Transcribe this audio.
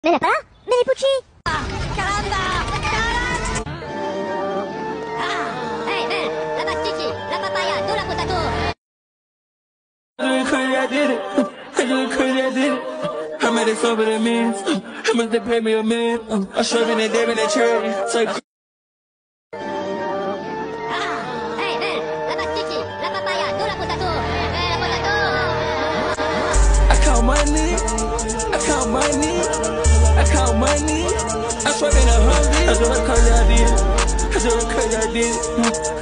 Mais elle est pas là? Mais les Pucci! Caramba! Hey, man! La mastichi, la papaya, do la potato! I did it. I just crazy, I did it. I made it so many millions. How much they pay me a million? I shove in that David and charity. It's like Hey, man! La mastichi, la papaya, do la potato! La potato! I count money. I count money. I count money. I swear in a hungry. I just crazy, I did it. I just crazy, I did it.